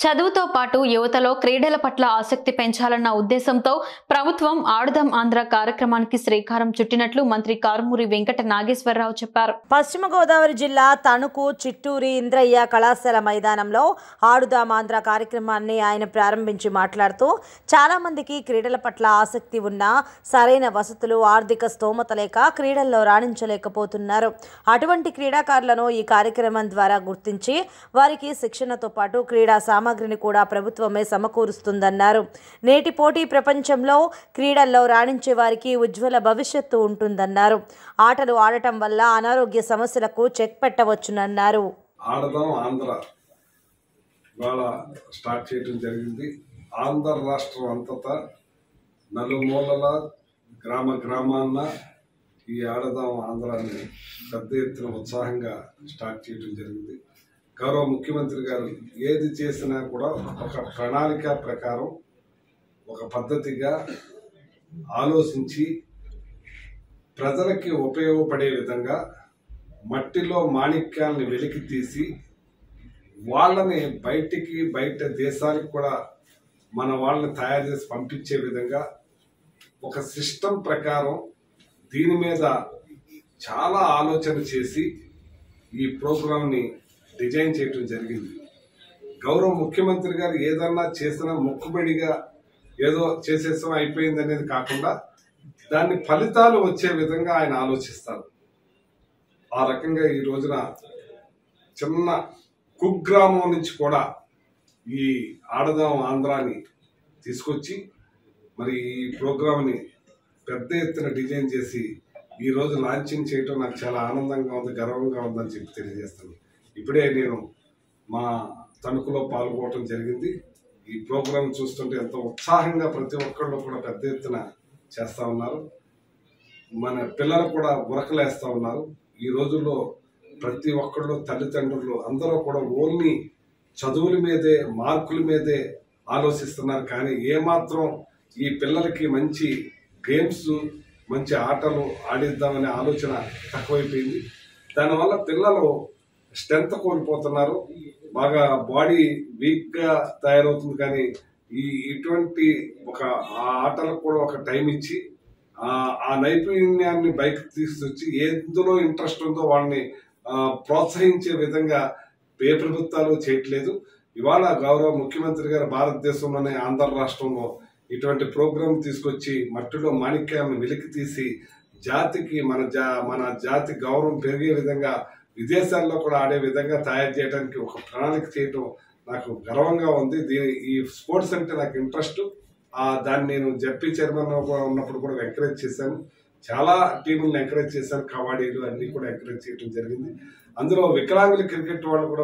చదువుతో పాటు యువతలో క్రీడల పట్ల ఆసక్తి పెంచాలన్న ఉద్దేశంతో ప్రభుత్వం ఆడుదాం ఆంధ్ర కార్యక్రమానికి శ్రీకారం చుట్టినట్లు మంత్రి కారుమూరి వెంకట నాగేశ్వరరావు చెప్పారు. పశ్చిమ గోదావరి జిల్లా తణుకు చిట్టూరి ఇంద్రయ్య కళాశాల మైదానంలో ఆడుదాం ఆంధ్ర కార్యక్రమాన్ని ఆయన ప్రారంభించి మాట్లాడుతూ చాలా మందికి క్రీడల పట్ల ఆసక్తి ఉన్నా సరైన వసతులు ఆర్థిక స్తోమత లేక క్రీడల్లో రాణించలేకపోతున్నారు. అటువంటి క్రీడాకారులను ఈ కార్యక్రమం ద్వారా గుర్తించి వారికి శిక్షణతో పాటు క్రీడా సామగ్రిని కూడా ప్రభుత్వమే సమకూరుస్తుందన్నారు. నేటి పోటీ ప్రపంచంలో క్రీడల్లో రాణించే వారికి ఉజ్వల భవిష్యత్తు ఉంటుందన్నారు. ఆటలు ఆడటం వల్ల అనారోగ్య సమస్యలకు చెక్ పెట్టవచ్చునన్నారు. ఆడదాం ఆంధ్ర ఇవాళ స్టార్ట్ చేయడం జరిగింది. ఆంధ్ర రాష్ట్రం అంతటా నలుమూలల గ్రామాన్న ఈ ఆడదాం ఆంధ్రాన్ని పెద్ద ఎత్తున ఉత్సాహంగా స్టార్ట్ చేయడం జరిగింది. గౌరవ ముఖ్యమంత్రి గారు ఏది చేసినా కూడా ఒక ప్రణాళిక ప్రకారం ఒక పద్ధతిగా ఆలోచించి ప్రజలకి ఉపయోగపడే విధంగా మట్టిలో మాణిక్యాలని వెలికి తీసి వాళ్ళని బయట దేశాలకు కూడా మన వాళ్ళని తయారు చేసి పంపించే విధంగా ఒక సిస్టమ్ ప్రకారం దీని మీద చాలా ఆలోచన చేసి ఈ ప్రోగ్రాంని డిజైన్ చేయడం జరిగింది. గౌరవ ముఖ్యమంత్రి గారు ఏదన్నా చేసినా మొక్కుబడిగా ఏదో చేసేసాం అయిపోయింది అనేది కాకుండా దాన్ని ఫలితాలు వచ్చే విధంగా ఆయన ఆలోచిస్తారు. ఆ రకంగా ఈ రోజున చిన్న కుగ్రామం నుంచి కూడా ఈ ఆడదాం ఆంధ్రాని తీసుకొచ్చి మరి ఈ ప్రోగ్రాంని పెద్ద ఎత్తున డిజైన్ చేసి ఈ రోజు లాంచింగ్ చేయడం నాకు చాలా ఆనందంగా ఉంది, గర్వంగా ఉందని చెప్పి తెలియజేస్తాను. ఇప్పుడే నేను మా తణుకులో పాల్గొనడం జరిగింది. ఈ ప్రోగ్రాం చూస్తుంటే ఎంతో ఉత్సాహంగా ప్రతి ఒక్కళ్ళు కూడా పెద్ద ఎత్తున చేస్తూ ఉన్నారు. మన పిల్లలు కూడా ఉరకలేస్తూ ఉన్నారు. ఈ రోజుల్లో ప్రతి ఒక్కళ్ళు తల్లిదండ్రులు అందరూ కూడా ఓన్లీ చదువుల మీదే మార్కుల మీదే ఆలోచిస్తున్నారు. కానీ ఏమాత్రం ఈ పిల్లలకి మంచి గేమ్స్ మంచి ఆటలు ఆడిద్దామనే ఆలోచన తక్కువైపోయింది. దానివల్ల పిల్లలు స్ట్రెంత్ కోల్పోతున్నారు, బాగా బాడీ వీక్గా తయారవుతుంది. కానీ ఇటువంటి ఒక ఆటలకు కూడా ఒక టైం ఇచ్చి ఆ నైపుణ్యాన్ని బయటకు తీసుకొచ్చి ఎందులో ఇంట్రెస్ట్ ఉందో వాళ్ళని ప్రోత్సహించే విధంగా ఏ ప్రభుత్వాలు చేయట్లేదు. ఇవాళ గౌరవ ముఖ్యమంత్రి గారు భారతదేశంలోనే ఆంధ్ర రాష్ట్రంలో ఇటువంటి ప్రోగ్రాం తీసుకొచ్చి మట్టిలో మాణిక్యాన్ని వెలికి తీసి జాతికి మన జాతి గౌరవం పెరిగే విధంగా విదేశాల్లో కూడా ఆడే విధంగా తయారు చేయడానికి ఒక ప్రణాళిక చేయడం నాకు గర్వంగా ఉంది. ఈ స్పోర్ట్స్ అంటే నాకు ఇంట్రెస్ట్. దాన్ని నేను జెడ్పీ చైర్మన్ ఉన్నప్పుడు కూడా ఎంకరేజ్ చేశాను. చాలా టీములను ఎంకరేజ్ చేశాను. కబడ్డీలు అన్ని కూడా ఎంకరేజ్ చేయడం జరిగింది. అందులో వికలాంగుల క్రికెట్ వాళ్ళు కూడా